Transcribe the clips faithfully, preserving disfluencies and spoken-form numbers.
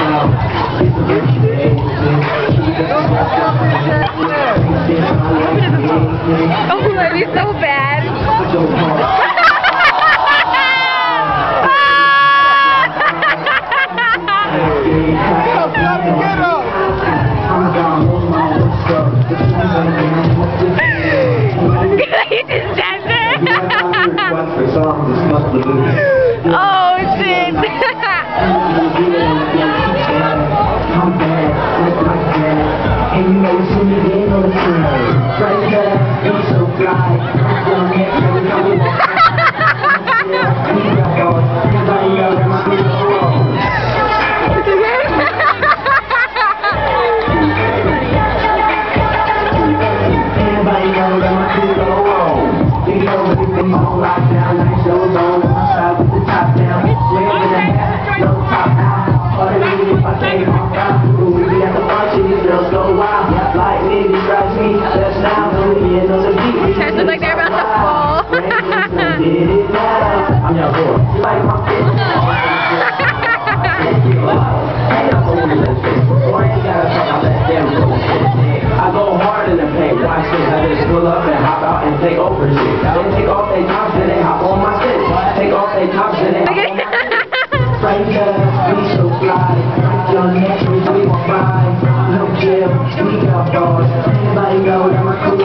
Oh, that'd be so bad. Oh shit! And you know soon you get on the train. Right there, you're so fly. Don't get every time you walk. Everybody know that my people Everybody know that my people roll. You know everything on lockdown. Nice shows on my side with the top down. Swing with the hat, no top out. All the ladies if I take off out. We be at the party, these girls go wild. Like me, drives me, that's now. Yeah, no, the beat. Guys look like they're about to fall. I'm your boy. Like my bitch. I go hard in the paint. Watch this. I just pull up and hop out and take over shit. They take off their tops and they hop on my shit. Take off their tops and they hop on my shit. Right there, we so fly. Your neck, we gon' fly. No chill, we got bars. Anybody know that my cool?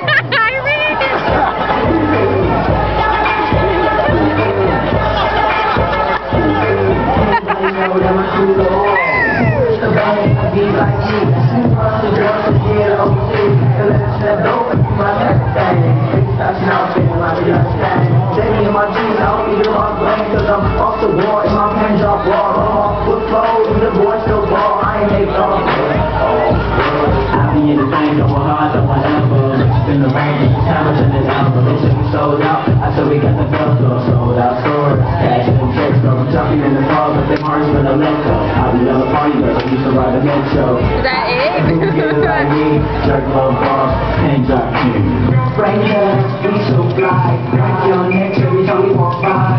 Anybody know that my cool? The band, I be like you. Run the girls to get overseas. And let's let go and do my next thing. That's now feeling like a thing. Take me in my jeans, I'll be your hard brain. Cause I'm off the wall and my hands are raw. I'm off with flow, and the boys still ball. I ain't make up. I be in the thing, going hard, don't whatever. In the rain, it's hammers in this album. They said we sold out. I said we got the bells, though, sold out stores. Cash and checks, though. I'm jumping in the car, but they hearts for the metro. I be on the party, but I used to ride the metro. Is that it? Like me, jerk love boss, and jerk king. Right there, we so fly. Right your neck, every time we walk by.